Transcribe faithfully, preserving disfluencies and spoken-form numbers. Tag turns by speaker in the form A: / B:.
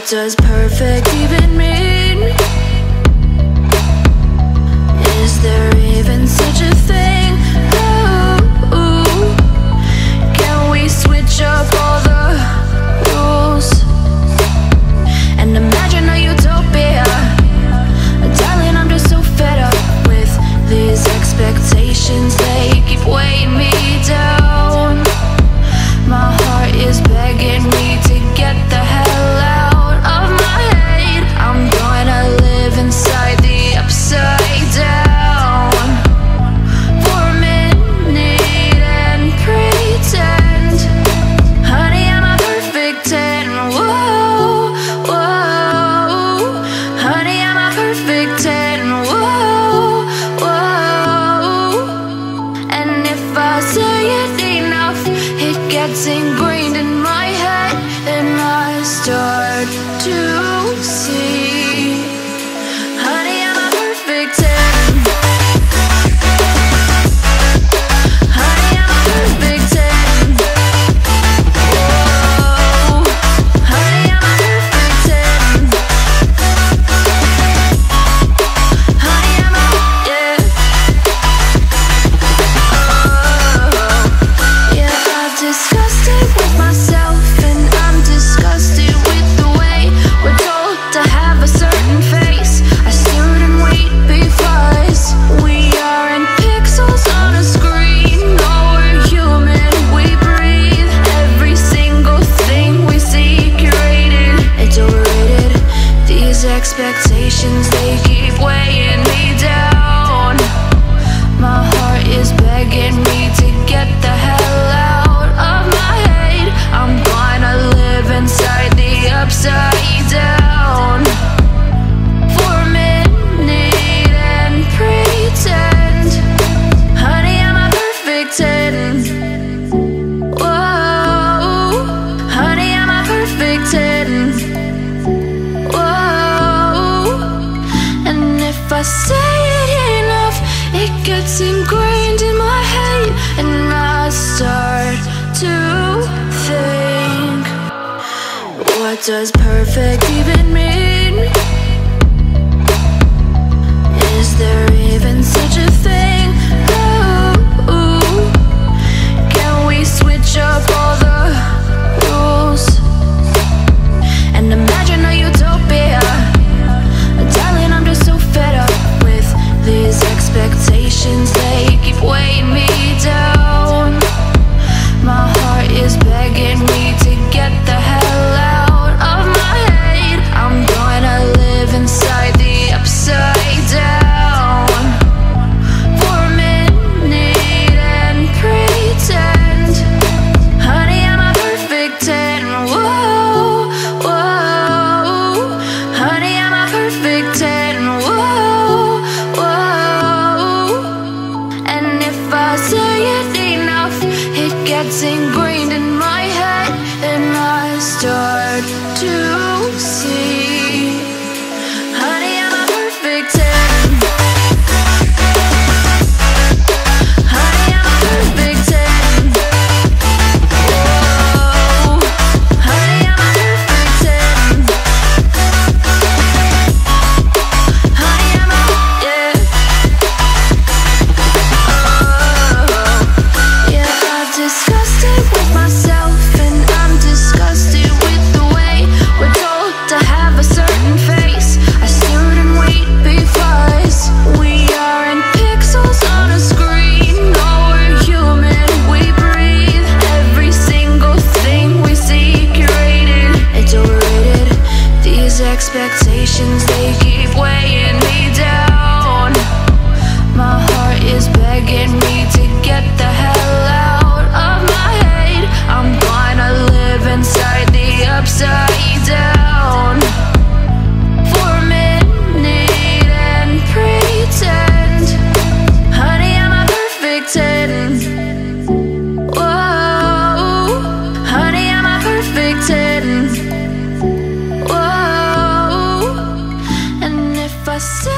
A: does perfect even mean? Is there even such a thing? Ooh, can we switch up all the rules and imagine a utopia? Darling, I'm just so fed up with these expectations. They keep weighing me down. My heart is begging me to get the hell out of my head. I'm gonna live inside the upside down for a minute and pretend, honey, I'm a perfect ten. Whoa, whoa, honey, I'm a perfect ten. Whoa, whoa, and if I say it enough, it gets ingrained in my head, and I start to see, honey, I'm a perfect ten. Honey, I'm a perfect ten. Whoa, honey, I'm a perfect ten. Honey, I'm a, yeah. Oh, yeah, I've discussed it with myself, and I'm disgusted with the way we're told to have a certain face. I stood and wait because we aren't pixels on a screen. No, we're human, we breathe. Every single thing we see curated. It's overrated. These expectations, they keep weighing me down. My heart is begging me to get the hell out of my head. I'm gonna live inside the upside down for a minute and pretend, honey, I'm a perfect ten. Whoa, honey, I'm a perfect ten. Whoa, and if I say it enough, it gets ingrained in my head, and I start to think, what does perfect even mean? Is there even such a thing? Ooh, can we switch up all the rules and imagine a utopia? Darling, I'm just so fed up with these expectations. They keep weighing me down. My heart is begging me to get the hell out of my head. I'm gonna live inside the upside down for a minute and pretend, honey, I'm a perfect ten. Whoa, whoa, honey, I'm a perfect ten. Whoa, whoa, and if I say it enough, it gets ingrained in my head, and I start to see, honey, I'm a perfect ten. Honey, I'm a perfect ten. Whoa, honey, I'm a perfect ten. Honey, I'm a, yeah. Oh, yeah, I've discussed it with myself, and I'm disgusted with the way we're told to have a certain face. I stood and wait because we aren't pixels on a screen. No, we're human, we breathe. Every single thing we see curated. It's overrated. These expectations, they keep weighing me down. My heart is begging me to get the hell out of my head. I'm gonna live inside the upside down for a minute and pretend, honey, I'm a perfect ten. Whoa, honey, I'm a perfect ten. Whoa, and if I say